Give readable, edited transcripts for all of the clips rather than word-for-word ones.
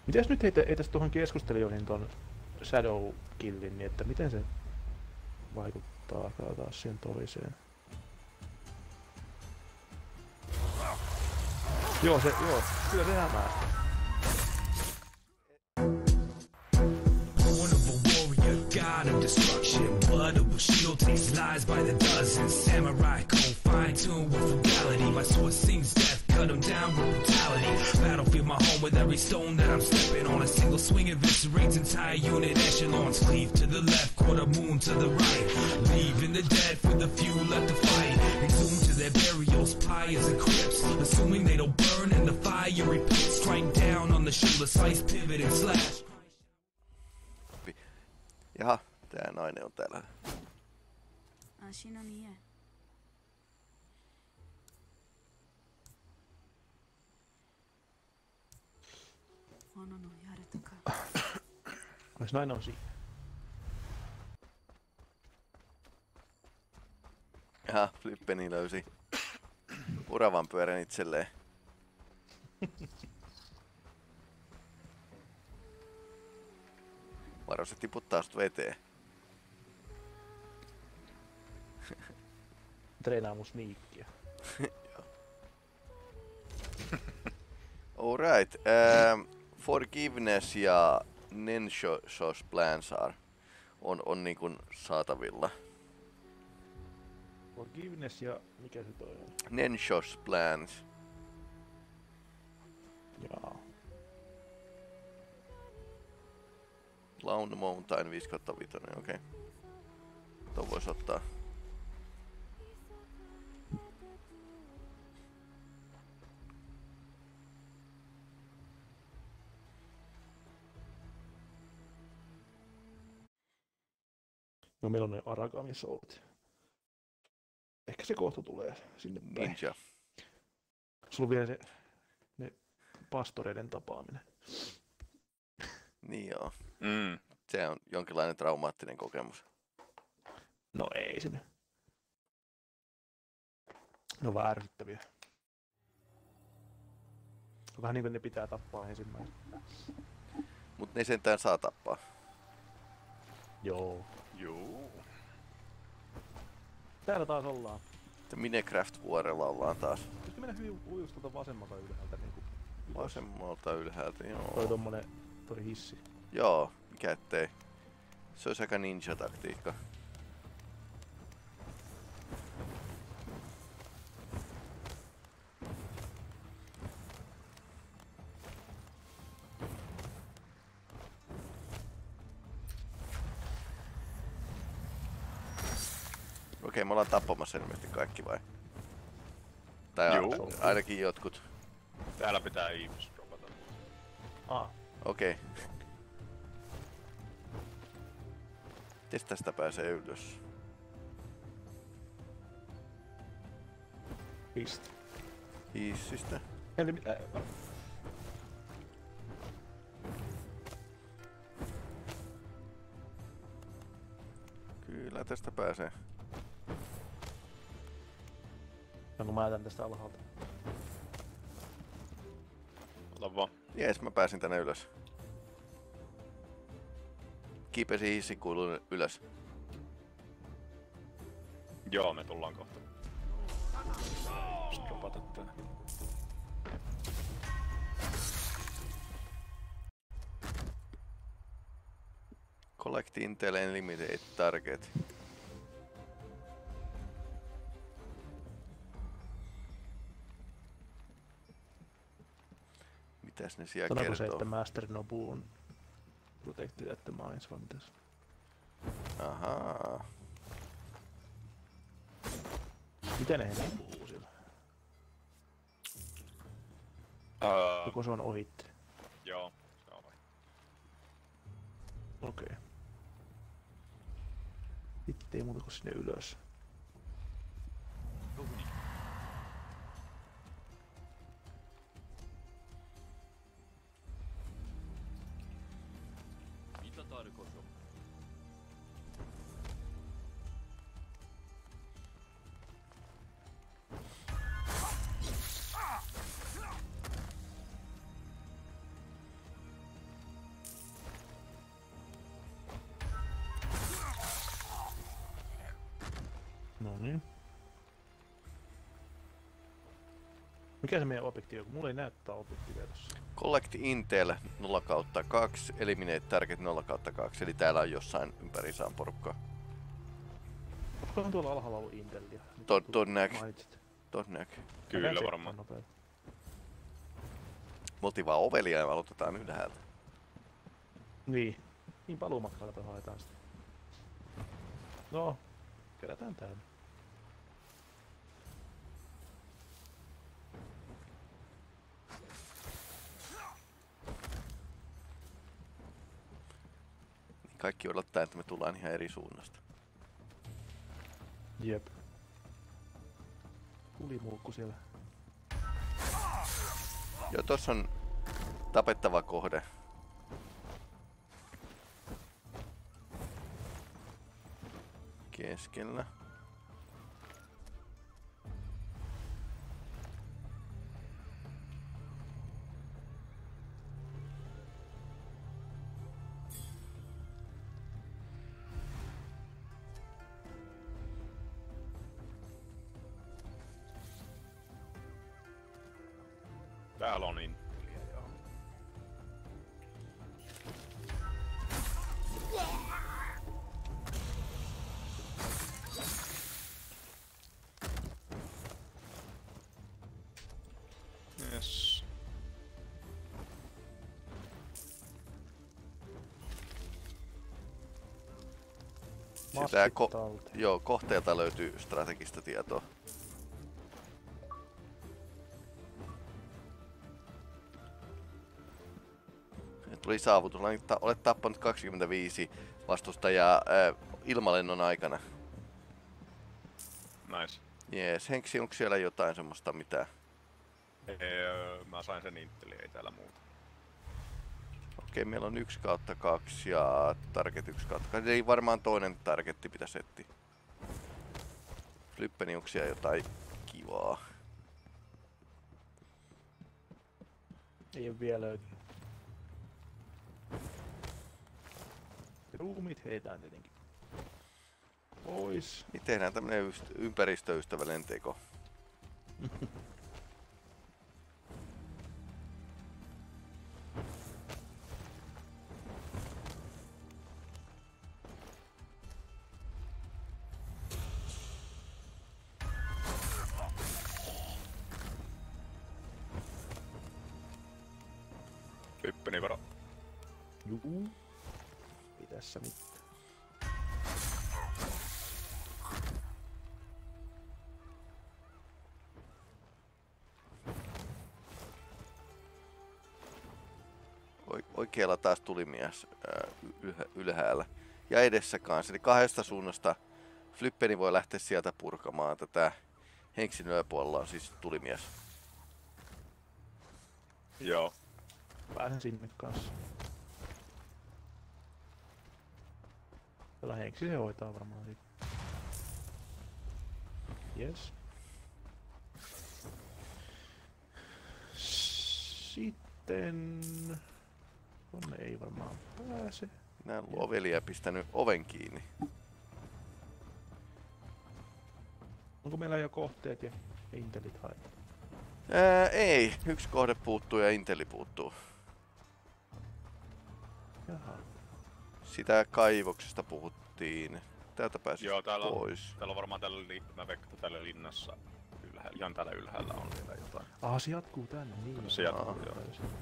Mites nyt heitäs tuohon keskustelijoihin ton Shadow Killin, niin että miten se vaikuttaa taas siihen toiseen? Joo, kyllä se hämää. God of destruction, blood of a shield takes lies by the dozens. Samurai code fine-tuned with frugality. My sword sings death, cut him down with brutality. Battlefield my home with every stone that I'm stepping on. A single swing eviscerates entire unit echelons. Cleave to the left, quarter moon to the right. Leaving the dead for the few left to fight. Exhume to their burials, pyres and crypts. Assuming they don't burn in the fiery pit. Strike down on the shoulder, slice, pivot and slash. Jaha, tää nainen on täällä. Ois nainen on siinä? Jaha, Flippeni löysi uravan pyörän itselleen. Varo se tiputtaa sut veteen. Treenaa mun sneakkiä. Alright. Forgiveness ja Nenshos Plansar on niinkun saatavilla. Forgiveness ja mikä se toi on? Nenshos Plans. Jaa. Lawn Mountain 5/5, okei. Tuo vois ottaa. No meillä on ne Aragami Soulit. Ehkä se kohta tulee sinne päin. Ninja. Sulla on vielä ne pastoreiden tapaaminen. Niin joo. Se on jonkinlainen traumaattinen kokemus. No ei se nyt. Ne on vähän ärsyttäviä. Vähän niin kuin ne pitää tappaa ensimmäisenä. Mut ne sentään saa tappaa. Joo. Joo. Täällä taas ollaan. Minecraft-vuorella ollaan taas. Pitäisikö mennä hyvin ujuksi tuolta vasemmalta ylhäältä niinku? Vasemmalta ylhäältä, joo. Toi hissi. Joo, mikä ettei. Se olisi aika ninja-taktiikka. Okei, me ollaan tappamassa ilmeisesti kaikki vai? Tai Joo. ainakin jotkut. Täällä pitää eavesdropata. Okei. Miten tästä pääsee ylös? Piste. Hissistä. Eli mitä? Kyllä tästä pääsee. Onko mä jätän tästä alhaalta? Ota vaan. Jees, mä pääsin tänne ylös. Kiipesi hissikuilun ylös. Joo, me tullaan kohta. Just dropata tää. Collect Intel Unlimited Target. Mitäs ne siellä Sanoiko kertoo? se, että Master Nobu on protected at the mines vai mitäs? Ahaa. Miten ne heidän puhuu siellä? Joko se on ohitte? Joo, se on vai. Okei. Sitten ei muuta kuin sinne ylös. niin. Mikä se meidän objektiivi on? Mulla ei näyttää objektiivia tossa. Collect Intel 0/2, Eliminate Target 0/2, eli täällä on jossain ympäri saan porukkaa. Onkohan tuolla alhaalla ollut Intelia? Ton näk. Mainitsit. Ton näk. Kyllä varmaan. Nopeeta. Me oltiin vaan ovelia ja aloitetaan ylhäältä. Niin. Niin paluumatkalla haetaan sitä. No, kerätään täällä. Kaikki odottaa, että me tullaan ihan eri suunnasta. Jep. Tulimulkku siellä. Joo, tossa on tapettava kohde. Keskellä. Täällä on Intelia, joo. Yes. Sitä Maskit talteen. joo, kohteelta löytyy strategista tietoa. Tuli saavutus. Olet tappanut 25 vastustajaa ilmalennon aikana. Nice. Jees, Henksi, onko siellä jotain semmoista mitä? Mä sain sen Inteli, ei täällä muuta. Okei, meillä on 1/2 ja target 1/2. Ei varmaan toinen targetti pitäisi etsiä. Flippeni, onko siellä jotain kivaa? Ei oo vielä löytynyt. Ruumit heitään tietenkin pois. Niin tehdään tämmönen ympäristöystävällinen teko. Pippeni varo. Juu. Ei tässä mitään. Oikealla taas tuli mies ylhäällä. Ja edessä kanssa. Eli kahdesta suunnasta Flippeni voi lähteä sieltä purkamaan tätä. Henksin yläpuolella on siis tulimies. Joo. Pääsen sinne kanssa. Tällä Henksi se hoitaa varmaan siitä. Yes. Sitten... Tonne ei varmaan pääse. Näin Lovelia pistänyt oven kiinni. Onko meillä jo kohteet ja intelit haetaan? Ei, yksi kohde puuttuu ja Inteli puuttuu. Jaha. Sitä kaivoksesta puhuttiin. Täältä pääsi Joo, pois. Täällä on varmaan mä veikkaan, että täällä linnassa ylhäällä, ihan täällä ylhäällä on vielä jotain. Se jatkuu tänne, niin. Se jatkuu, joo.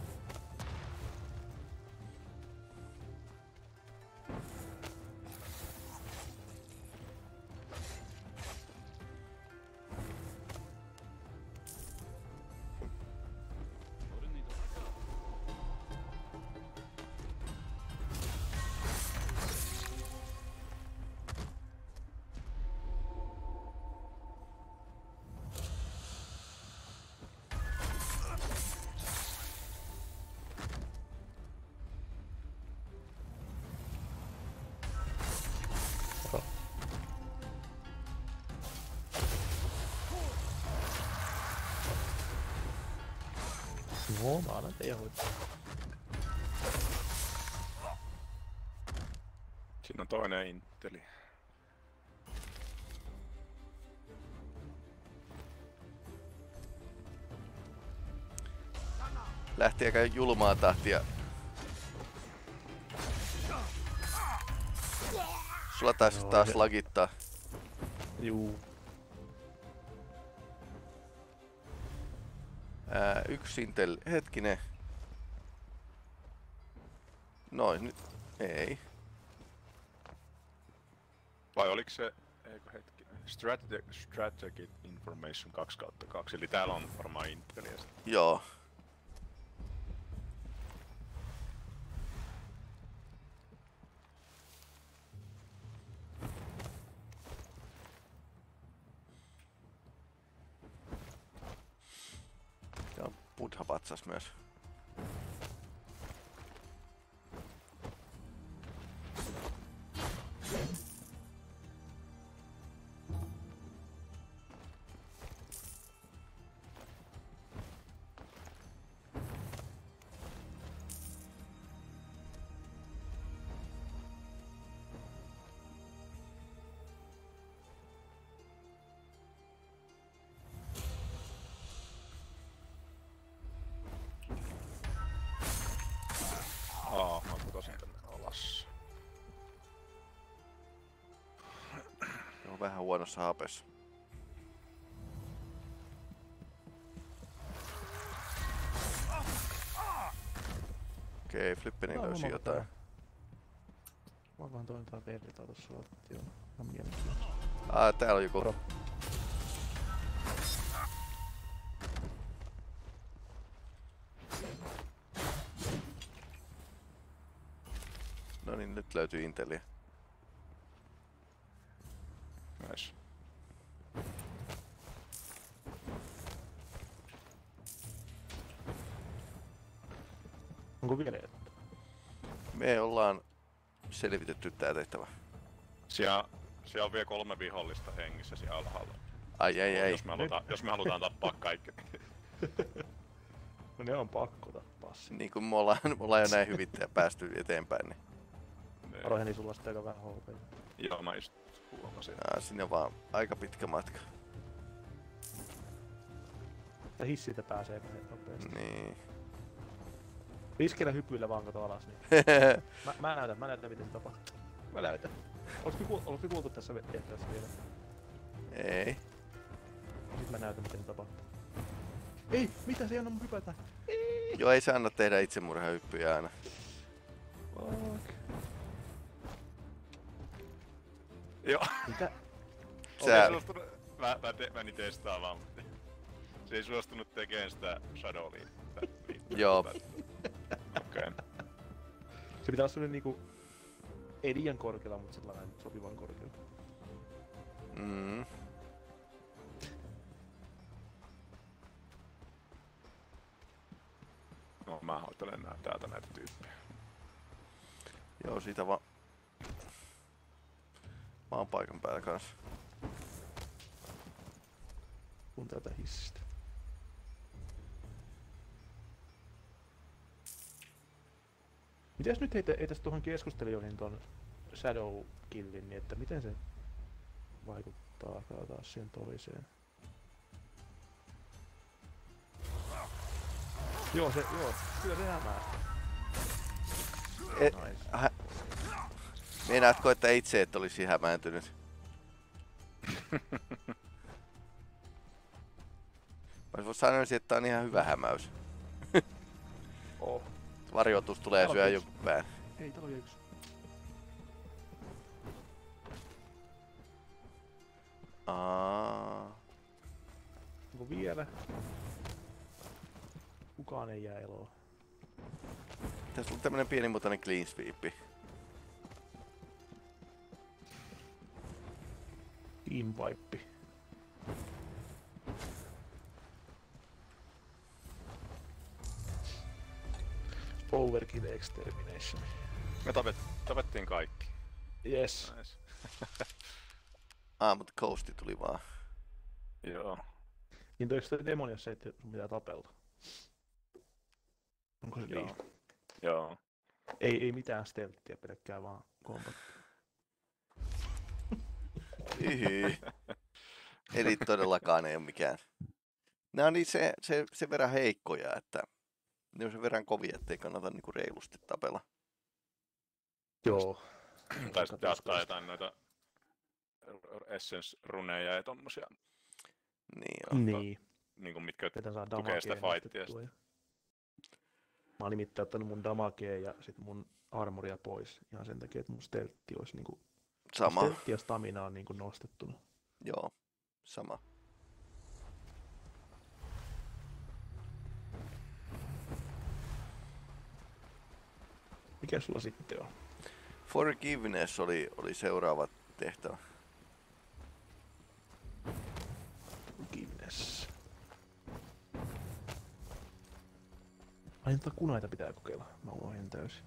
Joo, mä annan teidän hoitaa. Siinä on toinen Inteli. lähti aika julmaa tahtia. Sulla taisi taas lagittaa. Juu. Yksi Intel, hetkinen. Noin, nyt ei. Vai oliko se, eikö hetki, Strategic Information 2/2, eli täällä on varmaan Intelia. Joo. Ja on Buddha-patsas myös. Mä putosin tänne alas. On vähän huonossa hapessa. Okei, Flippinen löysi jotain. Mä vaan toimitaan vertaa tossa lattialla. Ihan mielenkiintoista. Täällä on joku. No niin, nyt löytyy Intelia. Nice. Onko vielä jotain? Me ollaan selvitetty tää tehtävä. Siellä on vielä 3 vihollista hengissä siellä alhaalla. Ai. Jos me halutaan tappaa kaikki. No ne on pakko tappaa sinne. Niin kun me ollaan jo näin hyvin päästy eteenpäin, niin Aroheni sulla sitten aika vähän HP. Joo, mä just huomasin. sinne on vaan aika pitkä matka. Ja hissistä pääsee menet nopeasti. Niin. Riskeillä hypyillä vaan kato alas. Niin. mä näytän miten se tapahtuu. Mä näytän. Olisiko kuultu tässä tehtävässä vielä? Ei. Sit mä näytän miten se tapahtuu. Ei! Mitä se ei anna mun hypätä? Joo, ei se anna tehdä itsemurhahyppyjä aina. Fuck. Joo. Mitä? Mä niin testaan vaan, mutta se ei suostunut tekemään sitä Shadow Lead. Joo. Okei. Se pitää olla semmonen niinku... Ei liian korkealla, mutta sellainen sopivan korkealla. Mm. No mä hoitelen täältä näitä tyyppejä. Joo, siitä vaan. Mä oon paikan päällä kanssa. Kun täältä hissistä. Mitäs nyt heitäis tuohon keskustelijoihin ton Shadow Killin, niin että miten se vaikuttaa taas siihen toiseen? Joo, kyllä se hämää. Nice. Meinaatko, että itse et olisi hämääntynyt? Mä sanoisin, että on ihan hyvä hämäys. Oh. Varjoitus tulee syödä joku pään. Ei, täällä on yksi. Onko vielä? Kukaan ei jää eloon. Tässä on tämmönen pienimuotoinen clean sweep. Teampipe. Overkill Extermination. Me tapettiin kaikki. Yes. Nice. Mutta Ghosti tuli vaan. Joo. Niin toiko se demoni, jos ei sun pitää tapella? Onko se Joo. niin? Joo. Ei mitään stelttiä, pelkkää vaan kombat. Eli todellakaan ei ole mikään. Nämä on niin sen verran heikkoja, että Ne on sen verran kovia, ettei kannata niinku reilusti tapella. Joo. Tai sitten ottaa jotain noita Essence-runeja ja tommosia, Niin joo. Niin. niinku mitkä Pitää saada tukee sitä damagea fightia. nostettua. Mä oon nimittäin ottanut mun damagea ja sit mun armoria pois. Ihan sen takia, että mun steltti olisi niinku... Sama. Steltti ja stamina on niinku nostettuna. Joo, sama. Mikä sulla sitten on? Forgiveness oli seuraava tehtävä. Forgiveness. Ai niitä kunaita pitää kokeilla. Mä unohdin täysin.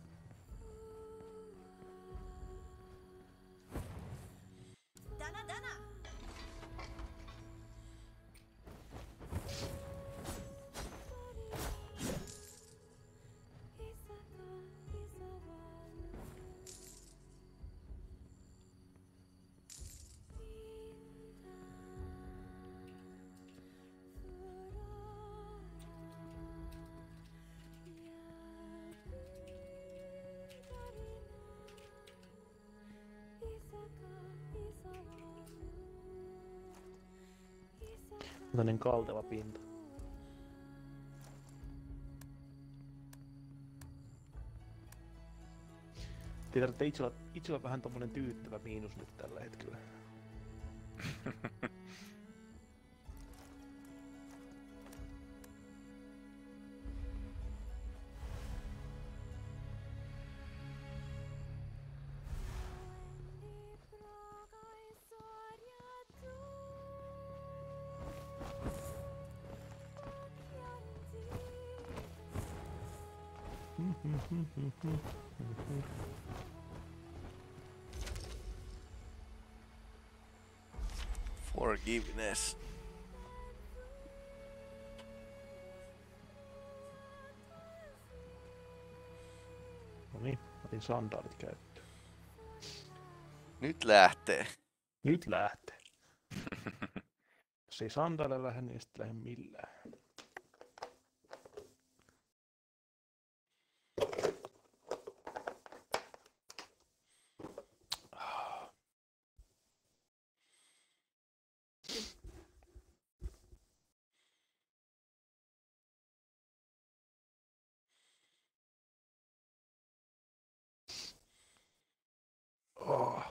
Tällainen kalteva pinta. Tiedät, että itsellä on vähän tommonen tyydyttävä miinus nyt tällä hetkellä. Forgiveness. No niin, otin sandaalit käyttöön. Nyt lähtee. Nyt lähtee. Jos ei sandaaleilla lähde, niin ei sitten lähde millään. Oh.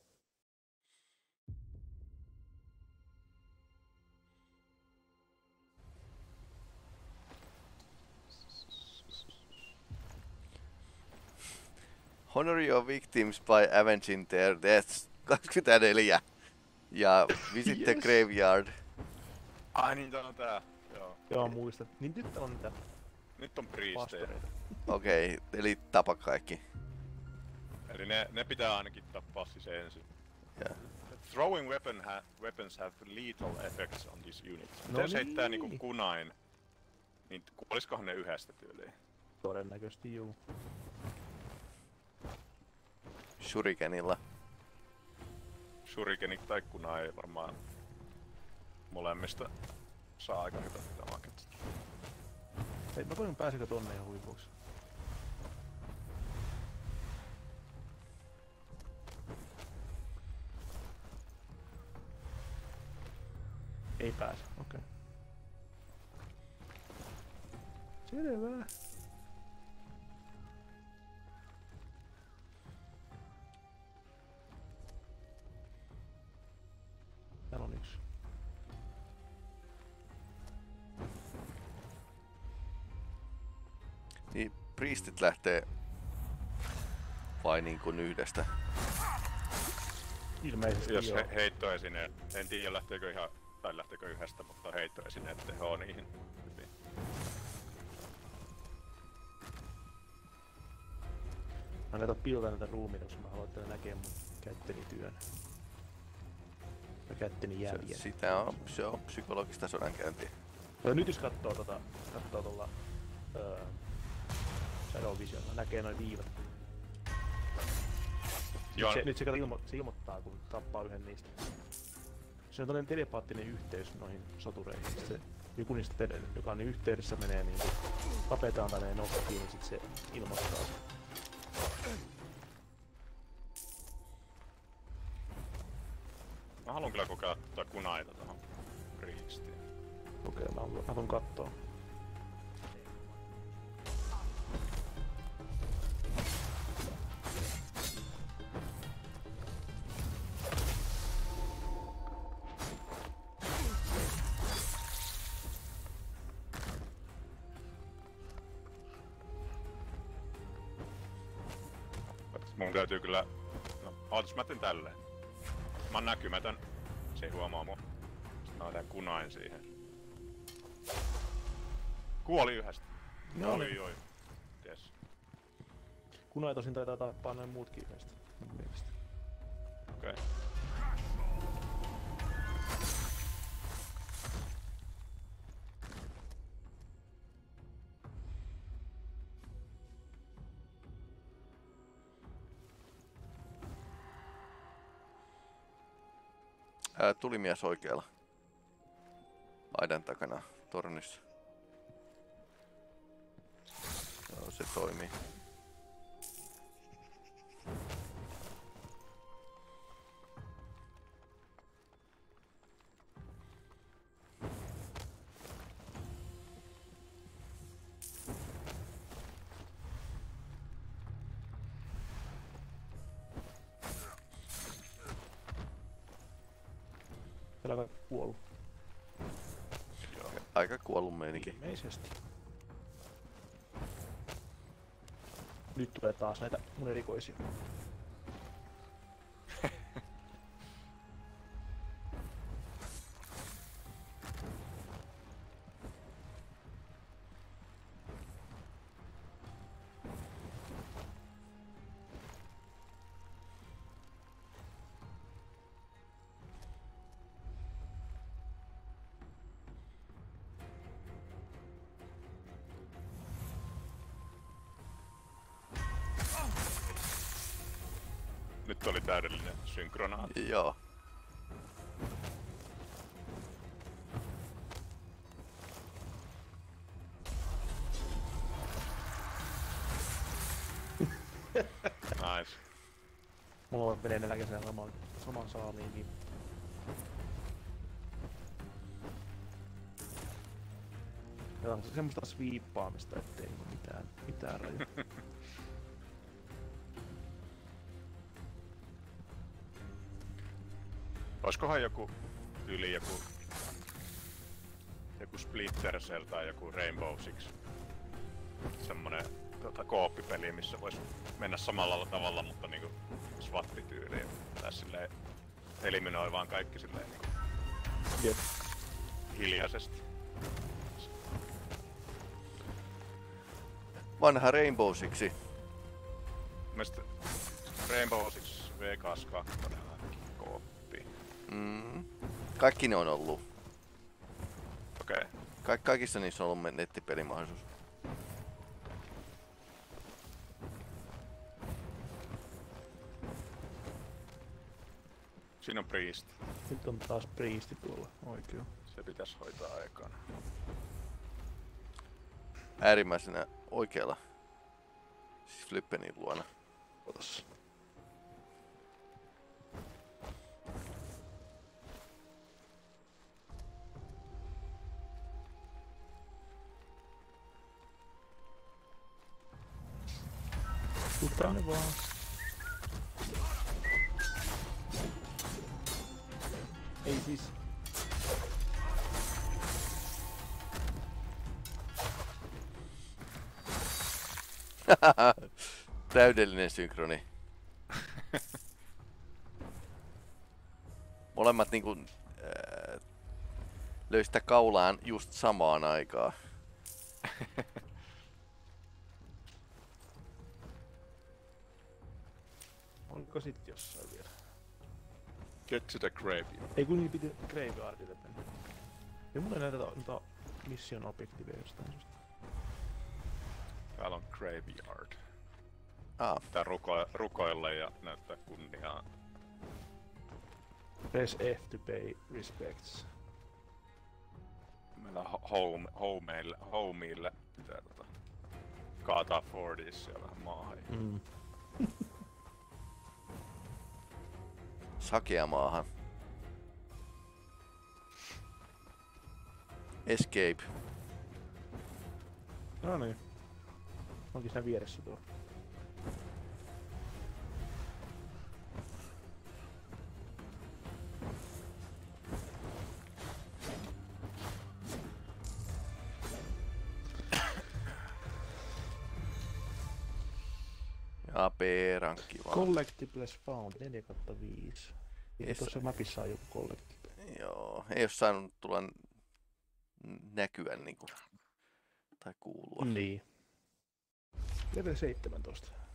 Honor your victims by avenging their deaths. 24. Ja visit the Yes. graveyard. Ai niin, tää on tää. Joo. Joo, muistat. Niin nyt on niitä Nyt on priestejä. pastoreita. Okei, eli tapa kaikki. Eli ne pitää ainakin tappaa siis ensin. Yeah. Throwing weapons have lethal effects on this unit. No Jos heittää niin. niinku kunain, niin kuoliskohan ne yhdestä tyyliin? Todennäköisesti juu. Shurikenilla. Shurikenit tai kunai varmaan molemmista saa aika hyvät damaget. Hei, mä koin pääsikö tonne ihan huipuksi. Ei pääse, okei. Selvä. Täällä on yksi. Niin priestit lähtee vai niin kuin yhdestä. Ilmeisesti Jos joo. heittoesine, en tiedä lähteekö ihan, tai lähteekö yhdestä, mutta heittoesineet tehoo niihin hyvin. Mä kato pilata näitä ruumiita, koska mä haluan, että ne näkee mun kätteni työn. Ja kätteni jäljen. Se on psykologista sodankäyntiä. Ja nyt jos kattoo tuolla Shadow Visionilla, näkee noin viivat. Joo. Nyt se ilmoittaa, kun tappaa yhden niistä. Se on tällainen telepaattinen yhteys noihin sotureihin. Se joku niistä joka on niin yhteydessä menee niin tapetaan tai ne nokkiin, niin sit se ilmoittaa sen. Mä haluan kyllä kokeilla tuota kunaita tohon Priestiin. Okei, mä haluan kattoo. Mun täytyy kyllä... No, ootas mä teen tälleen. Mä oon näkymätön. Se ei huomaa mua. Sitten mä otan kunain siihen. Kuoli yhdestä. No Oi niin. oi. Ties. Kunai tosin taitaa tappaa noin muutkin yhdestä. Mun mielestä. Okei. Okay. Tuli mies oikealla. Aidan takana tornissa. Joo, se toimii. Siellä on kuollut. Aika kuollut meininki. Ilmeisesti. Nyt tulee taas näitä mun erikoisia. Nyt oli täydellinen synkronaatio. Joo. Nice. Mulla on veneen eläkäisenä saman saaliin, niin... Ja on semmoista sviippaamista, ettei ole mitään rajoja. Oiskohan joku Splinter Cell tai joku Rainbow Six? Semmonen kooppipeli, missä vois mennä samalla tavalla, mutta niinku SWAT-tyyliin. Tai silleen eliminoi vaan kaikki silleen niinku Jep. hiljaisesti. Vanha Rainbow Sixi. Mielestä Rainbow Six Vegas 2 kooppi. Kaikki ne on ollut. Okei. Kaikissa niissä on ollut nettipelimahdollisuus. Siinä on Priest. Nyt on taas Priesti tuolla oikein. Se pitäisi hoitaa aikana. Äärimmäisenä oikealla. Siis Flippenin luona. Otas. Tuu tänne vaan. Ei siis. Täydellinen synkroni. Molemmat niinku löi sitä kaulaan just samaan aikaan. Onko sit jossain vielä? Get to the graveyard. Ei kun niin piti Graveyardille mennä. Ja mulla ei näitä mission objektiveja jostain syystä. Täällä on graveyard. Ah, Pitää rukoilla ja näyttää kunniaa. Press F to pay respects. Mä homeille pitää kaataa Fordissa ja vähän maahan. Mm. Sakea maahan. Escape. No niin. Onkin siinä vieressä tuo. Ja B-rankki vaan. Collectibles found 4/5. Eikö tuossa mapissa on joku collectible? Joo, ei oo saanut tulla näkyä niinku, tai kuulua. Niin. Level 17.